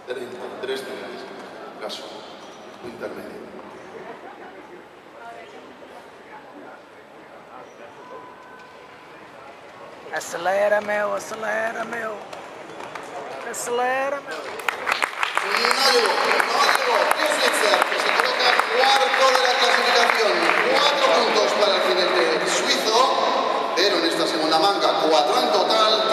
33 finales. Caso intermedio. Acelera, meu, acelera, meu. Acelera, meu. No llegó. Tim Switzer, que se coloca cuarto de la clasificación. 4 puntos para el jinete suizo, pero en esta segunda manga, 4 en total.